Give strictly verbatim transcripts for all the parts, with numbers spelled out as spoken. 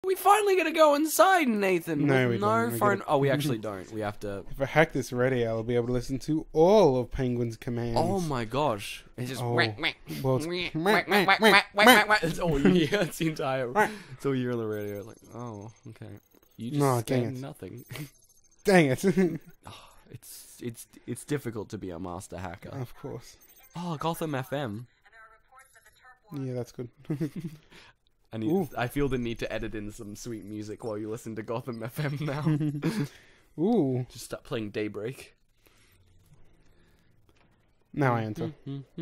We finally gonna go inside, Nathan. No, with we no don't. We phone. gotta- Oh, we actually don't. We have to. If I hack this radio, I'll be able to listen to all of Penguin's commands. Oh my gosh! It's just. Oh. Whack, whack, Well, it's- whack, whack, whack, whack, whack, whack, whack, whack. whack, whack. That's all you hear. That's the entire. Whack. That's all you hear on the radio. Like, oh, okay. You just No, no, dang it. nothing. Dang it. It's it's it's difficult to be a master hacker. Of course. Oh, Gotham F M. Yeah, that's good. I need. Ooh. I feel the need to edit in some sweet music while you listen to Gotham F M now. Ooh. Just start playing Daybreak. Now I enter.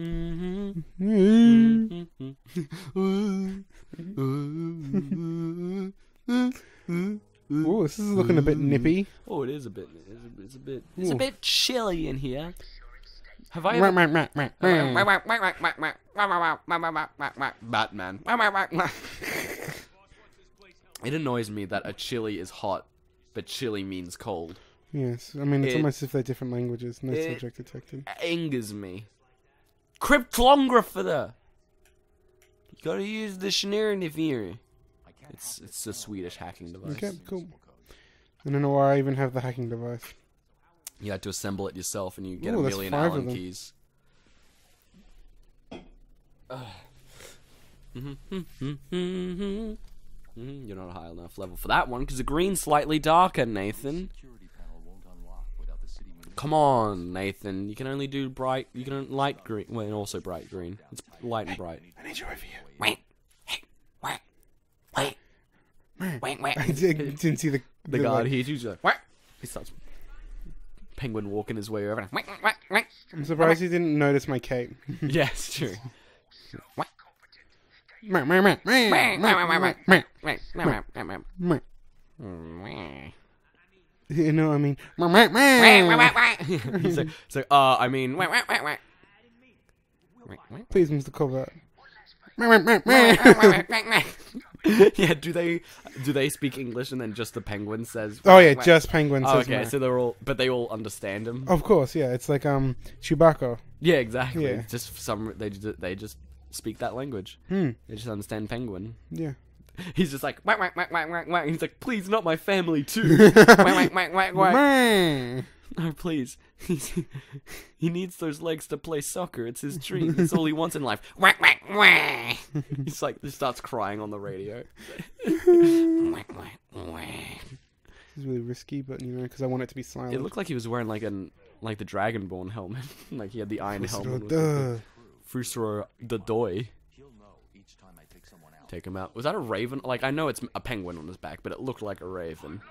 Ooh, this is looking a bit nippy. Oh, it is a bit. It's a, it's a bit. It's Ooh. a bit chilly in here. Have I Meh, ever? meh, meh, meh, meh. Batman. It annoys me that a chili is hot, but chili means cold. Yes, I mean, it's It- almost as if they're different languages. No it- subject detected. Angers me. Cryptographer. You gotta use the Schnurrenivir. It's it's a Swedish hacking device. Okay, cool. I don't know why I even have the hacking device. You had to assemble it yourself, and you get Ooh, a there's million five of Allen them. keys. Mhm, You're not a high enough level for that one, because the green's slightly darker, Nathan. Come on, Nathan. You can only do bright. You can only light green. Well, and also bright green. It's light and bright. I need you over here. Wait, hey, wait, wait, wait, wait. I did- didn't see the The guard like- hears you. He's like, what? He starts. Penguin walking his way over. Wait, wait, wait. I'm surprised he didn't notice my cape. Yes, true. Meh, meh, meh, meh, meh, meh, meh, meh. You know what I mean? Meh, meh, meh. so, so, uh, I mean, Please, Mister Colbert. Meh, meh, meh, meh. yeah. Do they do they speak English and then just the penguin says? Oh yeah, just Penguin Oh, says okay, meh. so they're all, but they all understand him. Of course, yeah. It's like um Chewbacca. Yeah, exactly. Yeah. Just for some they just they just speak that language. Hmm. They just understand penguin. Yeah. He's just like, whack, whack, whack, whack, whack, whack. He's like, please, not my family too. Whack, whack, whack, whack, whack. Meh. No, please. He's, he needs those legs to play soccer. It's his dream. It's all he wants in life. Whack, whack, whack. He's like, he starts crying on the radio. Whack, whack, whack. It's really risky, but you know, because I want it to be silent. It looked like he was wearing like an like the Dragonborn helmet. Like he had the iron helmet. with Duh. Frustra the Doi. Take him out. Was that a raven? Like, I know it's a penguin on his back, but it looked like a raven.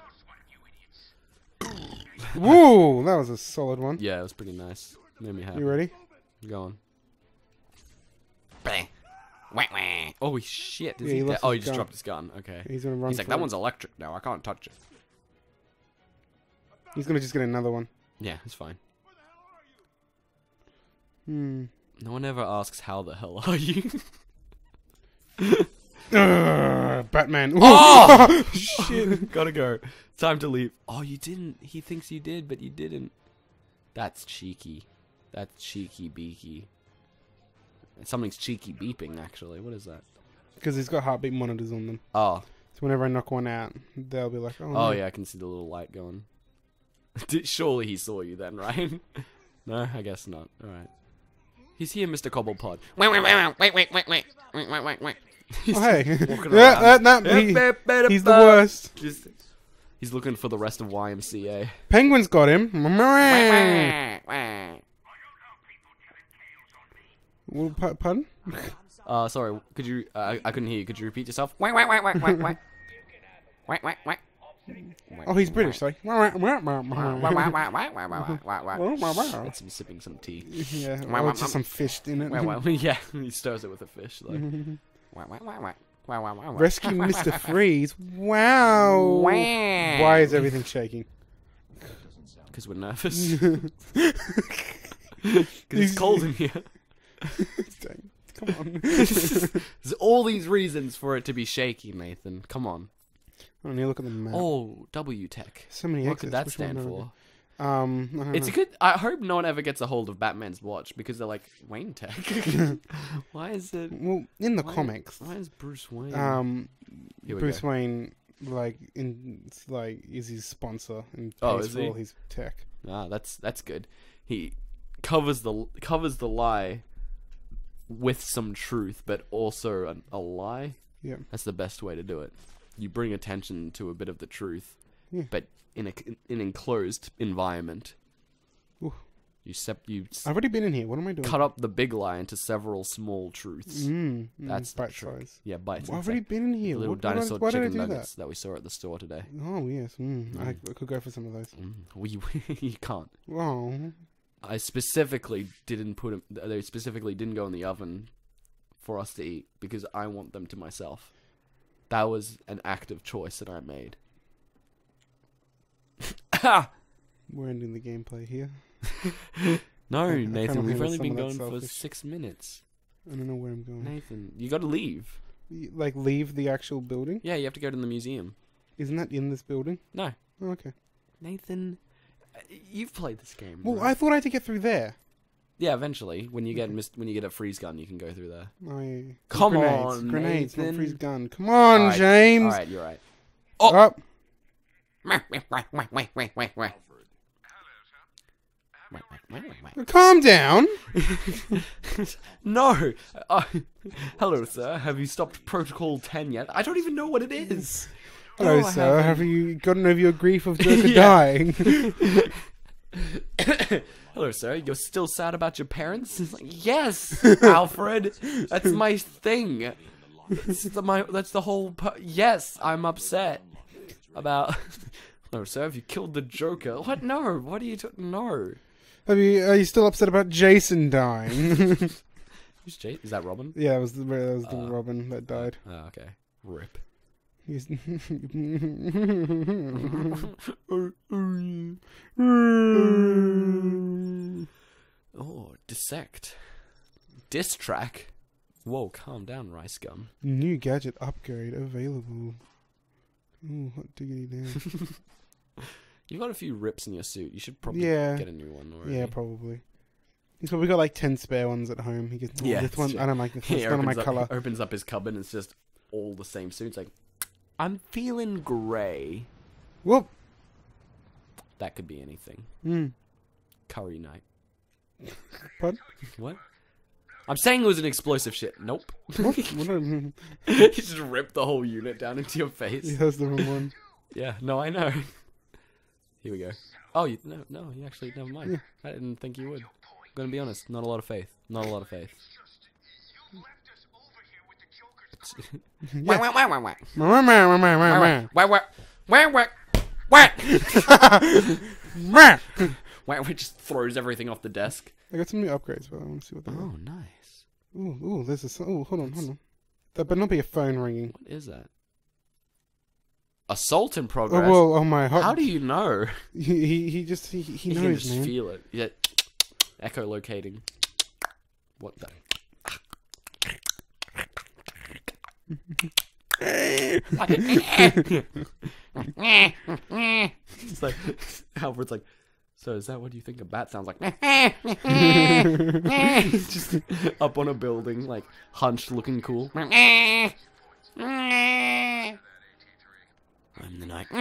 Whoa, that was a solid one. Yeah, it was pretty nice. Made me happy. You ready? Go on. Bang. Wah, wah. Oh shit! Is Yeah, he he dead? lost Oh, his he just gun. dropped his gun. Okay. He's gonna run. He's like, for that it. one's electric now. I can't touch it. He's gonna just get another one. Yeah, it's fine. Hmm. No one ever asks how the hell are you. Ugh, Batman. Oh! Shit. Gotta go. Time to leave. Oh, you didn't. He thinks you did, but you didn't. That's cheeky. That's cheeky beaky. Something's cheeky beeping, actually. What is that? Because he's got heartbeat monitors on them. Oh. So whenever I knock one out, they'll be like, oh, Oh, no. yeah, I can see the little light going. Did- Surely he saw you then, right? No, I guess not. Alright. He's here, Mister Cobblepot. Wait, wait, wait, wait, wait, wait, wait, wait, wait, wait, wait. He's Oh, hey. walking Yeah, around. that, that, he, he's the worst. Just, he's looking for the rest of Y M C A. Penguin's got him. Well, pa- pardon? Uh, sorry, could you, uh, I, I couldn't hear you. Could you repeat yourself? Wait, wait, wait, wait, wait, wait. Wait, wait, wait. Oh, he's British, sorry. Let's be sipping some tea. Yeah, or just some fish in it. Wait, wait, yeah, he stirs it with a fish, though. Rescue Mister Freeze. Wow. Why is everything shaking? Because we're nervous. Because it's cold in here. Come on. There's all these reasons for it to be shaky, Nathan. Come on. Oh, need to look at the map. Oh, W Tech. So many What exits. could that Which one stand do I for? do? Um, I don't It's a know. good. I hope no one ever gets a hold of Batman's watch because they're like Wayne Tech. Why is it? Well, in the why- comics, Why is Bruce Wayne? um, Here we Bruce go. Wayne like in it's like is his sponsor and pays Oh, is for he? all his tech. Ah, that's that's good. He covers the covers the lie with some truth, but also a, a lie. Yeah. That's the best way to do it. You bring attention to a bit of the truth, Yeah. but in a in an enclosed environment. Ooh. You sep you s- I've already been in here. What am I doing? cut up the big lie into several small truths. Mm, mm, That's the bite trick. size. Yeah, bites. Well, I've It's already like been in here. little What, why did- dinosaur why did I chicken do nuggets that? we saw at the store today. that? Oh yes, mm, I, I could go for some of those. Mm. We you can't. Oh, I specifically didn't put them. They specifically didn't go in the oven for us to eat because I want them to myself. That was an active choice that I made. we're ending the gameplay here. No, I- I Nathan, kinda we've handle only some been of that going for selfish. six minutes. I don't know where I'm going. Nathan, you got to leave. Y- Like leave the actual building? Yeah, you have to go to the museum. Isn't that in this building? No, Oh, okay. Nathan, uh, you've played this game. Well, right? I thought I had to get through there. Yeah, eventually, when you get mis- when you get a freeze gun, you can go through there. I Come grenades, on, grenades, not Nathan. freeze gun. Come on, Alright, James. All right, you're right. Oh. Up. Calm down. No. Uh, hello, sir. Have you stopped Protocol ten yet? I don't even know what it is. Hello, No, I sir. haven't. Have you gotten over your grief of Joker Yeah. dying? Hello, sir. You're still sad about your parents? It's like, yes, Alfred. That's my thing. That's the, my, that's the whole... pu- yes, I'm upset about... Hello, sir. Have you killed the Joker? What? No. What are you talking... No. Have you? Are you still upset about Jason dying? Who's Jay? Is that Robin? yeah, it was the, that was the Uh, Robin that died. Oh, okay. Rip. He's Oh, dissect. Diss track. Whoa, calm down, Rice Gum. New gadget upgrade available. Ooh, hot diggity damn. You've got a few rips in your suit. You should probably Yeah. get a new one already. Yeah, probably. He's probably got like ten spare ones at home. He gets, oh, Yeah, this one, it's I don't like this one. He It's none of my opens, color. up, opens up his cupboard and it's just all the same suits. Like, I'm feeling grey. Whoop. That could be anything. Mm. Curry night. Pardon? What? I'm saying it was an explosive shit. Nope. What? What do I- You just ripped the whole unit down into your face. He has the wrong one. Yeah, no, I know. Here we go. Oh, you, no, no, you actually, never mind. Yeah. I didn't think you would. I'm gonna be honest, not a lot of faith. Not a lot of faith. Yeah. Wah, wah, wah, wah, wah. Meh, meh, meh, meh, meh, meh. Wah, wah, wah, wah, wah. Meh. Wah, wah, just throws everything off the desk. I got some new upgrades, but I want to see what they are. Oh, nice. Ooh, ooh, there's a. s- Ooh, hold on, hold on. That better not be a phone ringing. What is that? Assault in Oh, progress. well, oh my. Hot, How do you know? he, he he just he, he You can knows, just man. feel it. Yeah. Echolocating. What the? It's like Alfred's like, so is that what you think a bat sounds like? He's just up on a building, like hunched, looking cool. I'm the night.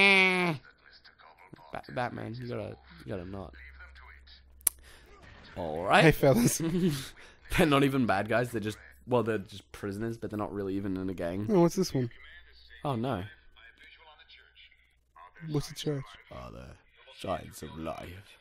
Bat- Batman, you gotta, you gotta not. All Hey, right. fellas. They're not even bad guys. They're just, well, they're just prisoners, but they're not really even in a gang. Oh, what's this one? Oh no. What's the church? Are there signs of life?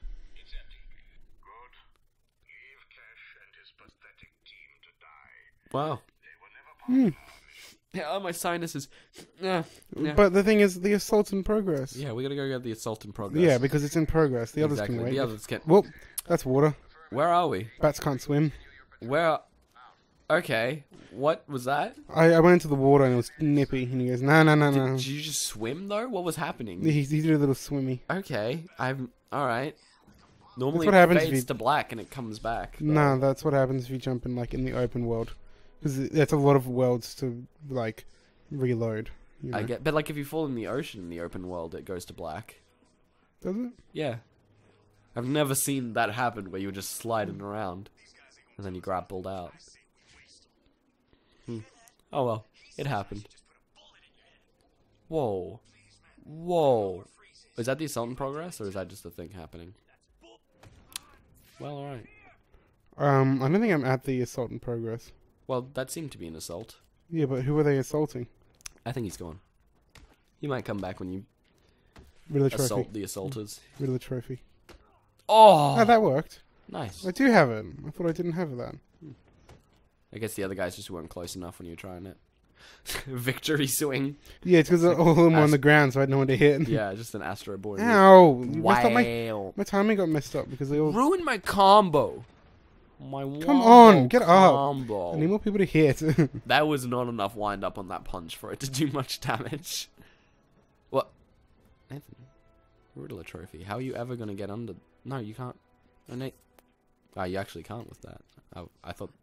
Wow. Hmm. Yeah, oh, my sinuses. Yeah. Yeah. But the thing is, the assault's in progress. Yeah, we gotta go get the assault in progress. Yeah, because it's in progress. The others exactly. can wait. The others can. Whoop, that's water. Where are we? Bats can't swim. Where? Okay. What was that? I, I went into the water and it was nippy, and he goes, no, no, no, no. Did you just swim though? What was happening? He, he did a little swimmy. Okay. I'm all right. Normally what it happens if fades you- to black and it comes back. but- No, that's what happens if you jump in, like, in the open world. Because that's a lot of worlds to, like, reload. You know? I get, but like if you fall in the ocean in the open world, it goes to black. Does it? Yeah. I've never seen that happen where you're just sliding around and then you grappled out. Hmm. Oh well, it happened. Whoa. Whoa. Is that the assault in progress, or is that just a thing happening? Well, alright. Um, I don't think I'm at the assault in progress. Well, that seemed to be an assault. Yeah, but who are they assaulting? I think he's gone. He might come back when you Riddler trophy. assault the assaulters. Riddler trophy. Oh! Oh, that worked. Nice. I do have it. I thought I didn't have that. I guess the other guys just weren't close enough when you were trying it. Victory swing. Yeah, it's because all of them were on Ast- the ground, so I had no one to hit. Yeah, just an Astro Boy. Ow! You messed up my, Wow. my timing got messed up because they all... Ruined my combo. My Come wombo on, get up. combo. I need more people to hit. That was not enough wind up on that punch for it to do much damage. What? Nathan, Riddler trophy. How are you ever going to get under... No, you can't. Oh, Nate. Oh, you actually can't with that. I, I thought...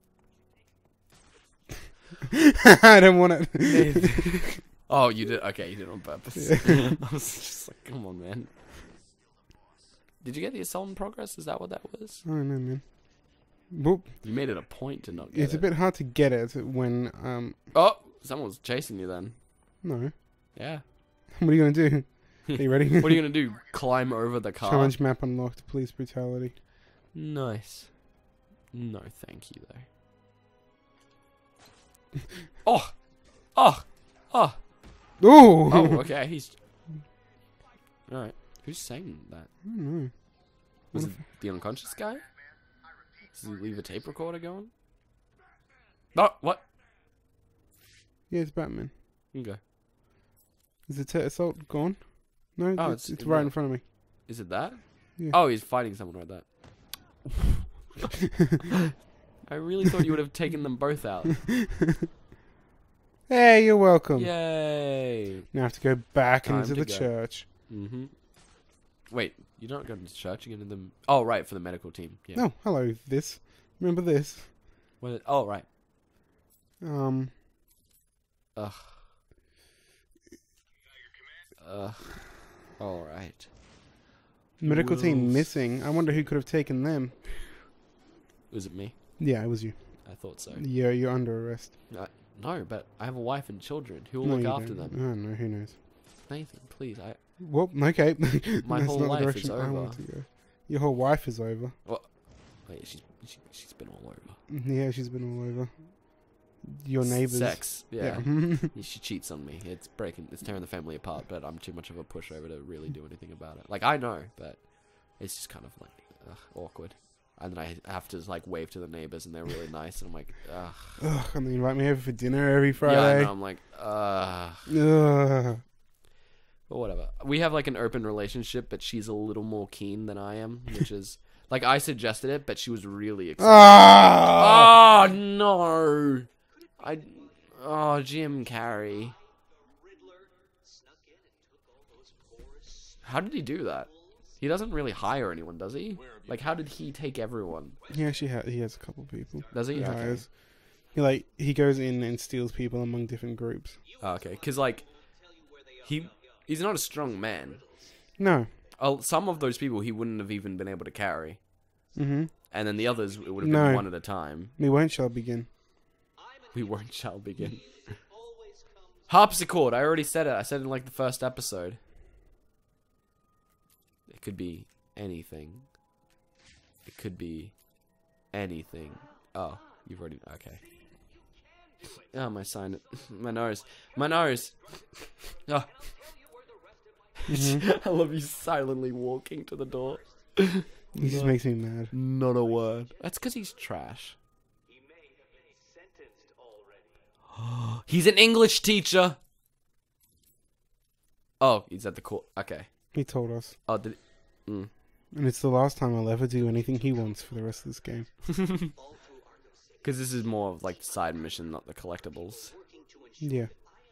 I don't want it. Oh, you did? Okay, you did it on purpose. I was just like, come on, man. Did you get the assault in progress? Is that what that was? I don't know, man. Whoop. You made it a point to not get It's it. a bit hard to get it when... um. Oh, someone was chasing you then. No. Yeah. What are you going to do? Are you ready? What are you going to do? Climb over the car? Challenge map unlocked. Police brutality. Nice. No, thank you, though. Oh! Oh! Oh! Ooh! Oh, okay, he's... Alright. Who's saying that? I don't know. Was it the unconscious guy? Does he leave a tape recorder going? Oh, what? Yeah, it's Batman. Okay. Is the t- assault gone? No, Oh, it's, it's- it's it's right not. in front of me. Is it that? Yeah. Oh, he's fighting someone right there. I really thought you would have taken them both out. Hey, you're welcome. Yay! Now I have to go back Time into to the go. church. Mm-hmm. Wait, you're not going to church? You're going to them... Oh, right, for the medical team. Yeah. Oh, hello, this. Remember this? What- Oh, right. Um, Ugh. Ugh. All right. medical team Wills. missing. I wonder who could have taken them. Was it me? Yeah, it was you. I thought so. Yeah, you're under arrest. Uh, no, but I have a wife and children. Who will No, look you after don't. them? I don't know. Who knows? Nathan, please. I. Well, okay. My That's whole not the life is direction I over. want to go. Your whole wife is over. Wait, she's she, she's been all over. Yeah, she's been all over. Your neighbors. Sex. Yeah. Yeah. She cheats on me. It's breaking. It's tearing the family apart. But I'm too much of a pushover to really do anything about it. Like I know, but it's just kind of like ugh, awkward. And then I have to like wave to the neighbors, and they're really nice, and I'm like, ugh. Ugh, and they invite me over for dinner every Yeah, I Friday. know, I'm like, ugh. Ugh. But whatever. We have like an open relationship, but she's a little more keen than I am, which is like I suggested it, but she was really excited. Ah! Oh no! I oh Jim Carrey. How did he do that? He doesn't really hire anyone, does he? Like, how did he take everyone? He actually ha- he has a couple of people. Does he? He Okay. hires. He like he goes in and steals people among different groups. Oh, okay, because like he he's not a strong man. No. Oh, some of those people he wouldn't have even been able to carry, Mm-hmm. and then the others it would have No. been one at a time. Me won't shall begin. We won't shall begin. Harpsichord. I already said it. I said it in like the first episode. It could be anything. It could be anything. Oh, you've already okay. Oh, my sign. My nose. My nose. Oh. Mhm. I love you silently walking to the door. He just No. makes me mad. Not a word. That's because he's trash. He's an English teacher. Oh, he's at the court. Okay. He told us. Oh, did mm. And it's the last time I'll ever do anything he wants for the rest of this game. Because this is more of like the side mission, not the collectibles. Yeah.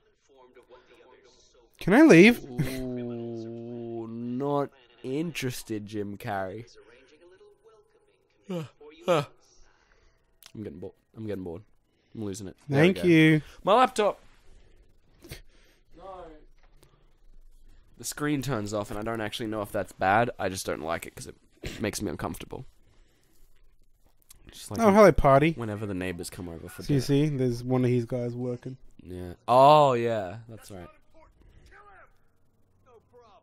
Can I leave? Ooh, not interested, Jim Carrey. I'm getting bored. I'm getting bored. I'm losing it. There we Thank go. you. My laptop. No. The screen turns off, and I don't actually know if that's bad. I just don't like it because it makes me uncomfortable. Just like Oh, hello, party. whenever the neighbors come over for So you dinner. see, there's one of these guys working. Yeah. Oh, yeah. That's right.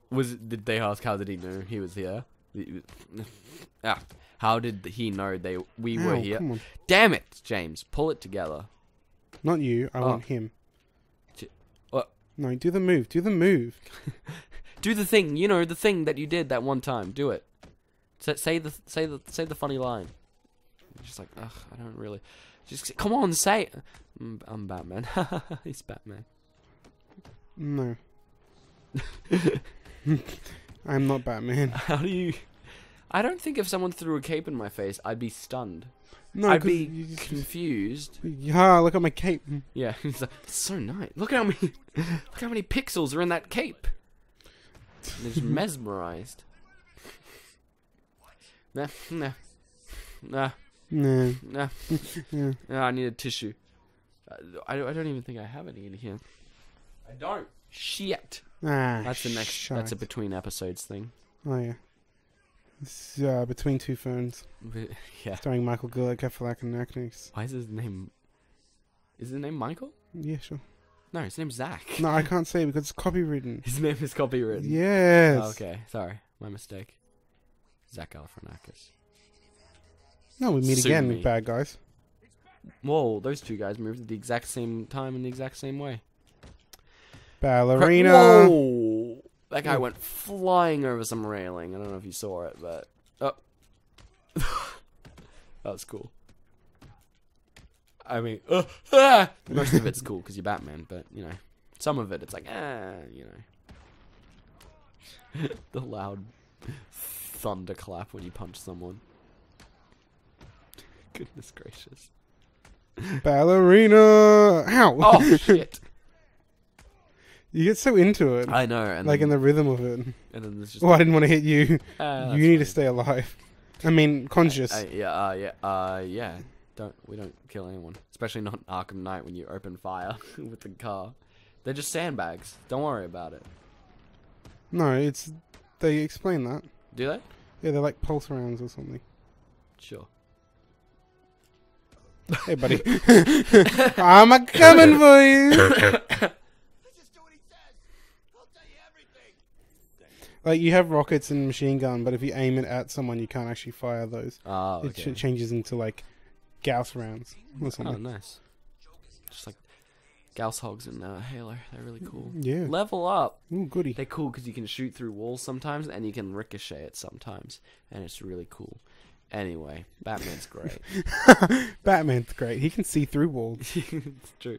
Was did they ask how did he know he was here? Ah, how did he know they we were Ow, here? come on. Damn it, James! Pull it together. Not you. I Oh. want him. J- what? No, do the move. Do the move. Do the thing, you know, the thing that you did that one time. Do it. Say, say the say the say the funny line. Just like, ugh, I don't really. Just come on, say it. Mm, I'm Batman. He's Batman. No. I'm not Batman. How do you? I don't think if someone threw a cape in my face, I'd be stunned. No, I'd 'cause be you just- confused. Yeah, look at my cape. Yeah, it's like, it's so nice. Look how many, look how many pixels are in that cape. They're just mesmerized. Nah, nah, nah, Nah. nah. Yeah. Nah, I need a tissue. Uh, I, I don't even think I have any in here. I don't. Shit. Ah, That's the next. shite. That's a between episodes thing. Oh yeah. It's uh, Between Two Phones, But, yeah. starring Michael Gillick, Galifianakis. Why is his name? Is his name Michael? Yeah, sure. No, his name's Zach. No, I can't say it because it's copywritten. His name is copywritten. Yes. Oh, okay, sorry, my mistake. Zach Galifianakis. No, we meet Sue again, me. bad guys. Whoa, those two guys moved at the exact same time in the exact same way. Ballerina. Whoa! That guy Oh. went flying over some railing. I don't know if you saw it, but oh, that was cool. I mean, uh, ah! Most of it's cool because you're Batman, but you know, some of it it's like ah, you know, the loud thunderclap when you punch someone. Goodness gracious! Ballerina. Ow. Oh shit! You get so into it. I know, and like then, in the rhythm of it. and then there's just Oh, I didn't want to hit you. ah, You need to that's stay alive. I mean, conscious. fine. Uh, yeah, uh, yeah, uh, yeah. Don't we don't kill anyone, especially not Arkham Knight when you open fire with the car. They're just sandbags. Don't worry about it. No, it's they explain that. Do they? Yeah, they're like pulse rounds or something. Sure. Hey, buddy. I'm a coming for you. Like you have rockets and machine gun, but if you aim it at someone, you can't actually fire those. Oh, It okay. ch- changes into like Gauss rounds or Oh, something. nice. Just like Gauss hogs in uh, Halo. They're really cool. Yeah. Level up. Ooh, goody. They're cool because you can shoot through walls sometimes, and you can ricochet it sometimes, and it's really cool. Anyway, Batman's great. Batman's great. He can see through walls. It's true.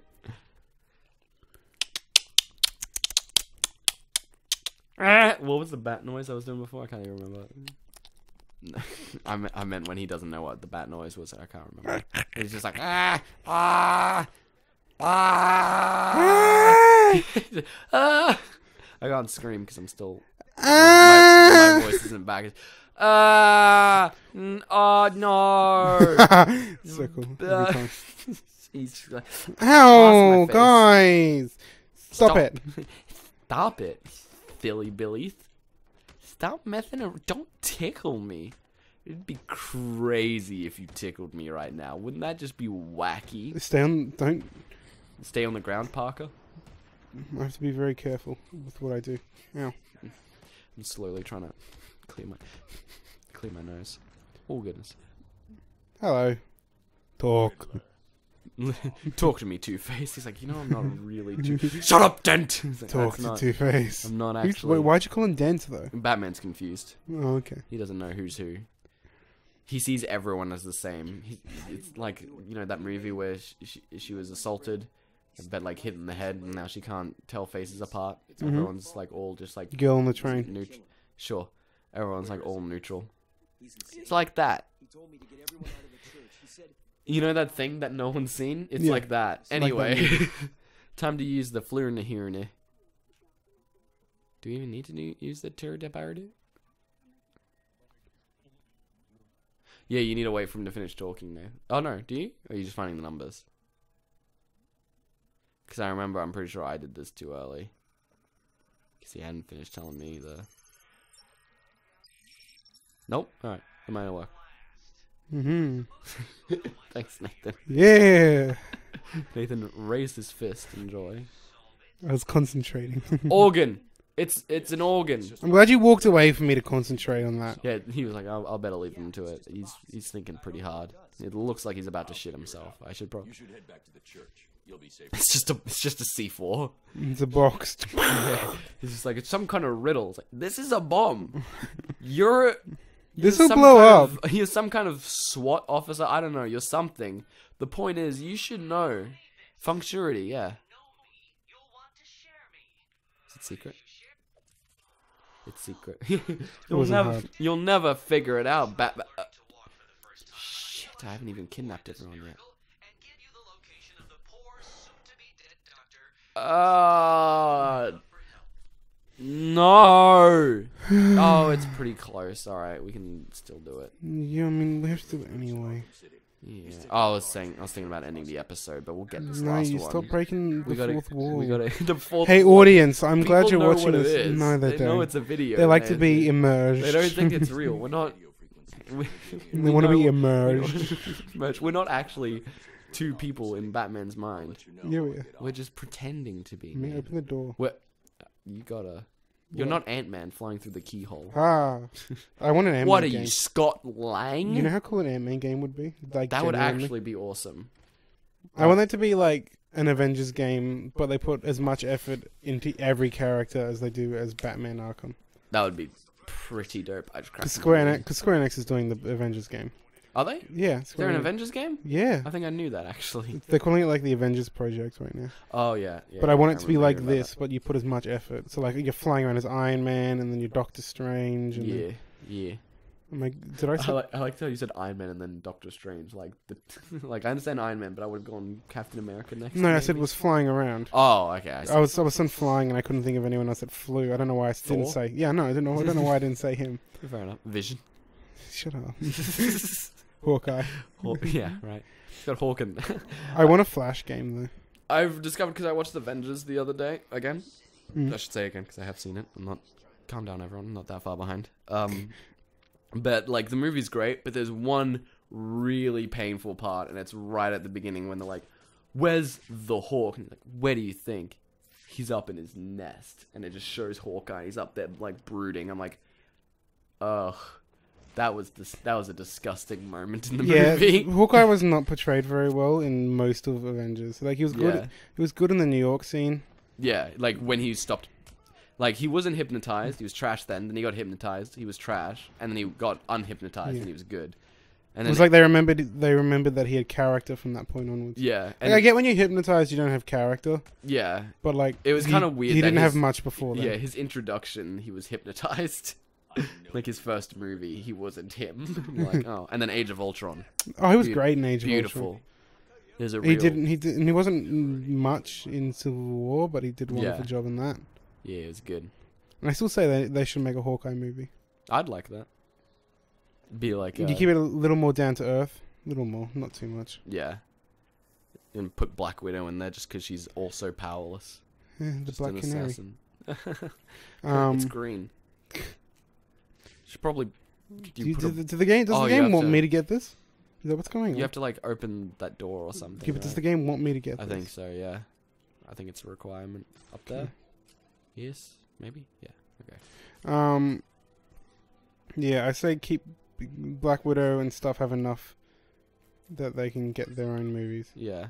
Ah, what was the bat noise I was doing before? I can't even remember. No, I, me- I meant when he doesn't know what the bat noise was. I can't remember. He's just like ah ah ah. ah. I can't scream because I'm still. My, my, my voice isn't back. Ah! n- oh no! So cool. Every Uh, time. He's like, Ow, face. guys! Stop, Stop. it. stop it, silly Billy. Stop messing around. Don't tickle me. It'd be crazy if you tickled me right now. Wouldn't that just be wacky? Stay on. Don't. Stay on the ground, Parker. I have to be very careful with what I do. Ow. I'm slowly trying to clear my clear my nose. Oh goodness. Hello. Talk. Talk to me, Two-Face. He's like, you know, I'm not really Two. Shut up, Dent. He's like, Talk "That's to not- Two Face. I'm not Who's- actually. Wait, why'd you call him Dent though? Batman's confused. Oh, okay. He doesn't know who's who. He sees everyone as the same. He, it's like, you know, that movie where she, she, she was assaulted, but like hit in the head, and now she can't tell faces apart. So Mhm. everyone's like all just like Girl on the train. neutral. Sure, everyone's like all neutral. It's like that. You know that thing that no one's seen? It's Yeah. like that. like that Anyway, time to use the Flurna here. Do we even need to nu- use the Pterodactyl? Yeah, you need to wait for him to finish talking now. Oh no, do you? Or are you just finding the numbers? Because I remember, I'm pretty sure I did this too early. Because he hadn't finished telling me the... Nope. Alright, it might not work. Mm-hmm. Thanks, Nathan. Yeah. Nathan raised his fist in joy. I was concentrating. Organ! It's it's an organ. I'm glad you walked away for me to concentrate on that. Yeah, he was like, I'll, I'll better leave him to it. He's he's thinking pretty hard. It looks like he's about to shit himself. I should probably. You should head back to the church. You'll be safe. It's just a it's just a C four. It's a box. Yeah. It's just like it's some kind of riddle. It's like, this is a bomb. You're. This you're will some blow kind up. Of, you're some kind of SWAT officer. I don't know. You're something. The point is, you should know. Functurity, yeah. Is it secret? It's secret. you'll wasn't never, hard. you'll never figure it out. Bat- uh, shit, I haven't even kidnapped everyone yet. Uh, no. Oh, it's pretty close. All right, we can still do it. Yeah, I mean, we have to do it anyway. Yeah. Oh, I was saying, I was thinking about ending the episode, but we'll get this No, last you one. stop breaking the we gotta, fourth wall. we gotta, the fourth. Hey, wall. audience, I'm People glad you're know watching what it this. is. No, they, they don't. know it's a video. They like to and be immersed. They don't think it's real. We're not. We, They want to be know- immersed. Merch. We're not actually two people in Batman's mind. Yeah, we are. We're just pretending to be. Let me man. open the door. We're, you gotta. You're What? not Ant-Man flying through the keyhole. Ah, I want an Ant-Man What are game. you, Scott Lang? You know how cool an Ant-Man game would be? Like that would genuinely. actually be awesome. I want that to be like an Avengers game, but they put as much effort into every character as they do as Batman Arkham. That would be pretty dope. I just Because cracked Square, my Enix- 'cause Square Enix is doing the Avengers game. Are they? Yeah. Is there Square an Enix- Avengers game? Yeah. I think I knew that actually. They're calling it like the Avengers Project right now. Oh yeah. yeah But I want it I to be remember like hearing about this, but you put as much effort. So like you're flying around as Iron Man, and then you're Doctor Strange. that. And Yeah, then, yeah. I'm like, did I I say? like, I like how you said Iron Man and then Doctor Strange. Like, the like I understand Iron Man, but I would have gone Captain America next. No, I said maybe. was flying around. Oh, okay. I, see. I was I was on flying, and I couldn't think of anyone else that flew. I don't know why I didn't Thor? say. Yeah, no, I don't know. I don't know why I didn't say him. Fair enough. Vision. Shut up, Hawkeye. Haw- yeah, right. Got Hawk and I want a Flash game though. I've discovered because I watched Avengers the other day again. Mm. I should say again because I have seen it. I'm not. Calm down, everyone. I'm not that far behind. Um, but like the movie's great, but there's one really painful part, and it's right at the beginning when they're like, "Where's the Hawk?" And he's like, "Where do you think?" He's up in his nest, and it just shows Hawkeye. He's up there like brooding. I'm like, ugh. That was dis- that was a disgusting moment in the Yeah, movie. Hawkeye was not portrayed very well in most of Avengers. Like he was good. Yeah. He was good in the New York scene. Yeah, like when he stopped, like he wasn't hypnotized. He was trash then. Then he got hypnotized. He was trash, and then he got unhypnotized, Yeah. and he was good. And It then was like they remembered. They remembered that he had character from that point onwards. yeah, Like, and I get when you're hypnotized, you don't have character, yeah, but like It was he- kinda weird He that didn't have his- much before then. yeah. His introduction, he was hypnotized. Like his first movie, he wasn't him. I'm like oh, and then Age of Ultron, Oh, he was Beau- great in Age of Ultron. beautiful. There's a real, He didn't. He did. And he wasn't mm, much in Civil War, but he did a wonderful Yeah. job in that. yeah, it was good. And I still say they they should make a Hawkeye movie. I'd like that. Be like, uh, you keep it a little more down to earth, a little more, not too much. yeah, and put Black Widow in there just because she's also powerless. Yeah, the Just Black an Canary. assassin. Um, it's green. Should probably. do, You you, put do, a- the, do the game? Does Oh, the you game have want to- me to get this? Is that what's going on? You have to like open that door or something. yeah, but does right? the game want me to get I this? think so. Yeah, I think it's a requirement up Okay. there. Yes, maybe. Yeah. Okay. Um. Yeah, I say keep Black Widow and stuff have enough that they can get their own movies. Yeah,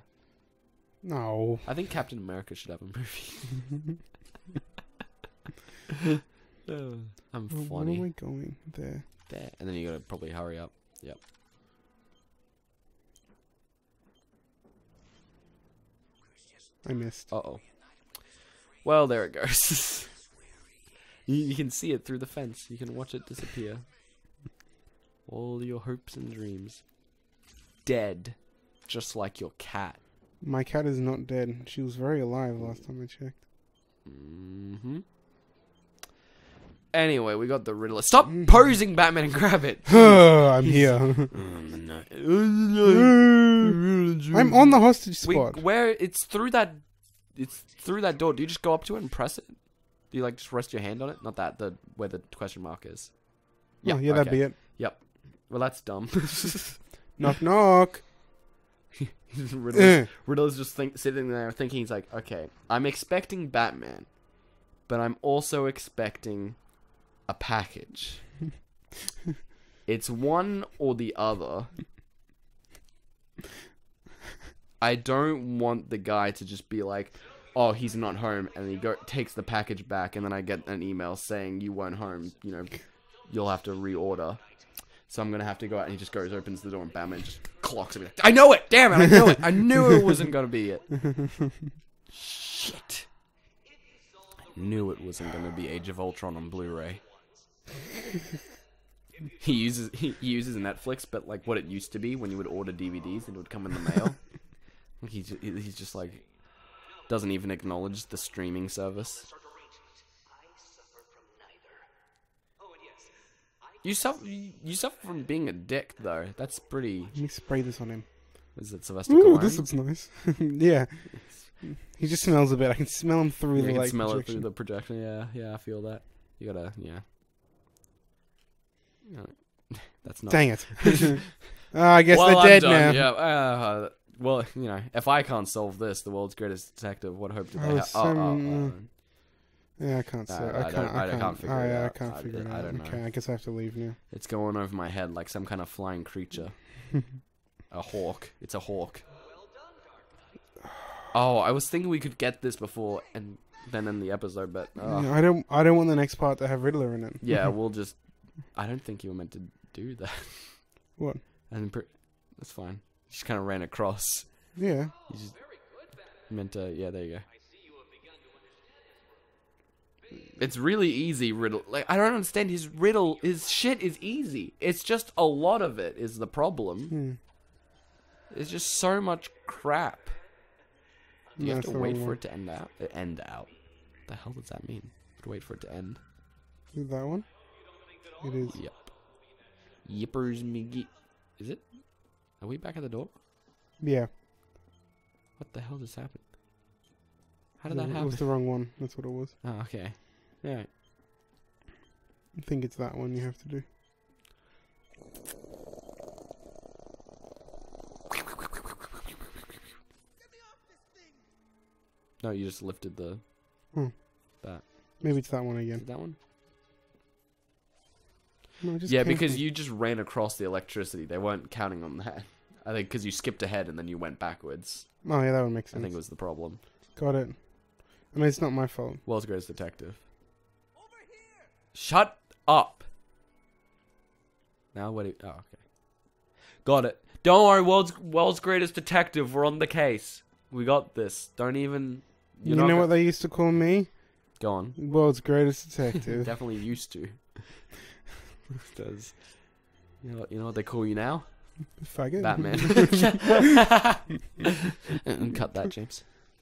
No. I think Captain America should have a movie. Oh, I'm Well, where am funny I going? There. there, and then you gotta probably hurry up. Yep. I missed. Uh oh. Well, there it goes. you, you can see it through the fence. You can watch it disappear. All your hopes and dreams. Dead. Just like your cat. My cat is not dead. She was very alive last time I checked. Mm-hmm. Anyway, we got the Riddler. Stop Mm. posing, Batman, and grab it. I'm here. I'm on the hostage Wait, spot. where it's through that, it's through that door. Do you just go up to it and press it? Do you like just rest your hand on it? Not that the where the question mark is. Oh, yeah, that'd be it. Yep. Well, that's dumb. Knock, knock. Riddler's, Riddler's just think, sitting there thinking, he's like, okay, I'm expecting Batman. but I'm also expecting a package. It's one or the other. I don't want the guy to just be like, oh, he's not home, and he go takes the package back, and then I get an email saying you weren't home, you know, you'll have to reorder. So I'm gonna have to go out, and he just goes, opens the door, and Batman just clocks it. I know it! Damn it, I knew it! I knew it wasn't gonna be it. Shit. I knew it wasn't gonna be Age of Ultron on Blu-ray. He uses he uses Netflix, but like what it used to be when you would order D V Ds and it would come in the mail. He's he's just like doesn't even acknowledge the streaming service. You suffer you suffer from being a dick though. That's pretty. Let me spray this on him. Is it Sylvester Ooh, Stallone? this looks nice. Yeah. He just smells a bit. I can smell him through Yeah, the you can light smell projection. it through the projection. Yeah, yeah, I feel that. You gotta, yeah. No, that's not. Dang it. Oh, I guess well, they're I'm dead done. now. Yeah. Uh, well, you know, if I can't solve this, the world's greatest detective, what hope do they Oh, have? some, oh, oh, oh. Yeah, I can't say. I- I, I can't. don't- I I can't. can't figure oh, it yeah, I out. can't I- figure it I out. don't know. Okay, I guess I have to leave now. It's going over my head like some kind of flying creature. A hawk. It's a hawk. Oh, I was thinking we could get this before and then in the episode, but uh, Yeah, I don't. I don't want the next part to have Riddler in it. yeah, we'll just. I don't think you were meant to do that. What? And pre- that's fine. You just kind of ran across. Yeah. You just meant to. Yeah, there you go. It's really easy, riddle. Like I don't understand his riddle. His shit is easy. It's just a lot of it is the problem. Hmm. It's just so much crap. Do you No, have it's to the wait wrong for one. it to end out? Uh, end out. The hell does that mean? You have to wait for it to end. Is it that one? It is. Yep. Yippers me. Is it? Are we back at the door? Yeah. What the hell just happened? How did it that It happen? was the wrong one. That's what it was. Oh, okay. Yeah. I think it's that one you have to do. No, you just lifted the. Hmm. That. Maybe it's that one Is again. it that one? No, it just Yeah, came because from- you just ran across the electricity. They weren't counting on that. I think because you skipped ahead and then you went backwards. Oh yeah, that would make I sense. think it was the problem. Got it. I mean, it's not my fault. World's greatest detective. Shut up. Now what? Do you, oh, okay. Got it. Don't worry, world's world's greatest detective. We're on the case. We got this. Don't even. You You're not know go- what they used to call me? Go on. World's greatest detective. Definitely used to. Does. You know, what- you know what they call you now? Faggot. Batman. Cut that, James.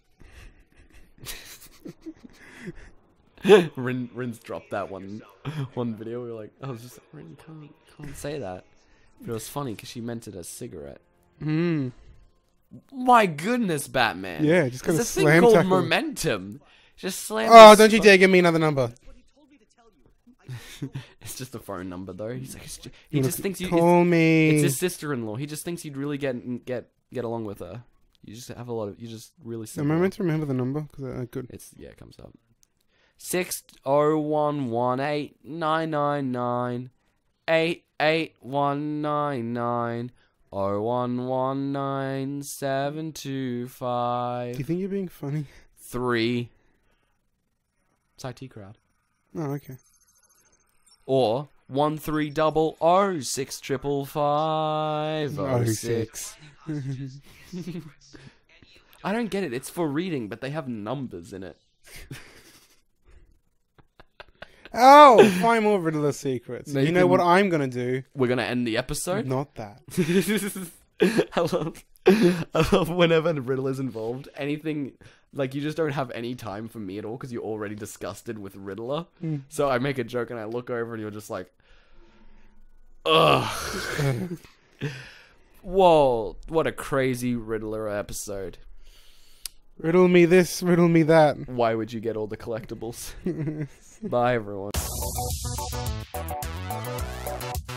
Rin, Rin's dropped that one one video. We were like, I was just like, Rin, you can't, can't say that. But it was funny because she meant it as cigarette. Hmm. My goodness, Batman. Yeah, just got There's a a thing slam called tackle. momentum. Just slam. Oh, this don't you fu- dare give me another number. It's just a phone number, though. He's like, it's ju- he Look, just thinks you. Call It's, me. it's his sister-in-law. He just thinks you'd really get get get along with her. You just have a lot of. You just really. Am I similar. meant to remember the number? Because uh, good. It's yeah, it comes up. Six oh one one eight nine nine nine eight eight one nine nine oh one one nine seven two Do you five think you're being funny? three. It's I T crowd. Oh, okay. Or one three double oh six triple five oh six. I don't get it. It's for reading, but they have numbers in it. Oh, find more Riddler secrets. You know Nathan- what I'm gonna do? We're gonna end the episode. Not that. I love, I love whenever Riddler's involved. Anything like you just don't have any time for me at all because you're already disgusted with Riddler. Mm. So I make a joke and I look over and you're just like, ugh. Whoa! What a crazy Riddler episode. Riddle me this, riddle me that. Why would you get all the collectibles? Bye, everyone.